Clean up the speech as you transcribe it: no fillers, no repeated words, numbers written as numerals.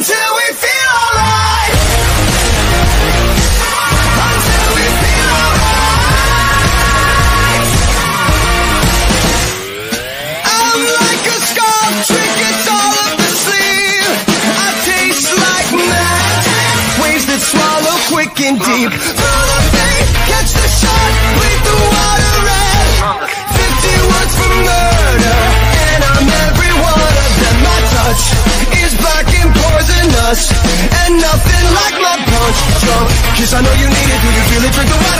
until we feel alright. Until we feel alright. I'm like a scarf trick, it's all up the sleeve. I taste like magic, waves that swallow quick and deep. Full of faith, catch the shot, bleed the water red. 50 words for murder, and I'm every one of them. My touch is black and poisonous, and nothing like my punch. Drunk, 'cause I know you need it. Do you feel it? Drink the water.